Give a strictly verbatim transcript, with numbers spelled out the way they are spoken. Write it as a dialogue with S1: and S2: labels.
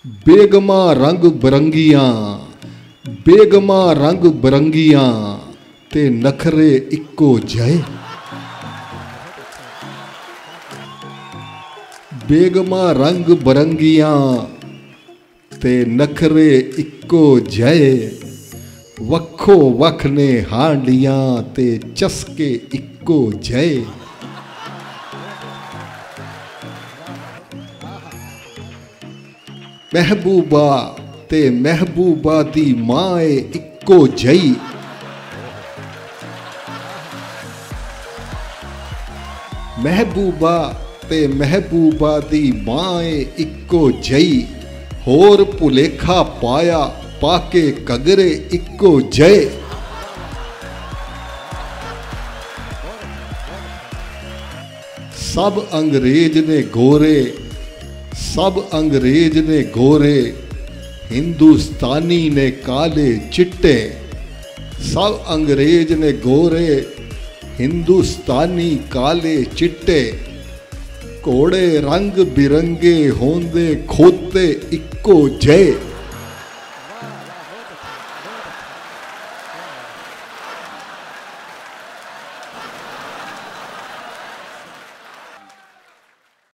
S1: बेगमा रंग बरंगियां बेगमा रंग बरंगियां ते नखरे इक्को जय। बेगमा रंग बरंगियां ते नखरे इक्को जय। वखो वख ने हांडियां ते चस्के इक्को जय। महबूबा ते महबूबा दी माए इक्को जई। महबूबा ते महबूबा दी माए इक्को जई। होर भुलेखा पाया पाके कगरे इक्को जय। सब अंग्रेज ने गोरे सब अंग्रेज ने गोरे हिंदुस्तानी ने काले चिट्टे। सब अंग्रेज ने गोरे हिंदुस्तानी काले चिट्टे। घोड़े रंग बिरंगे होंदे खोते इक्को जय।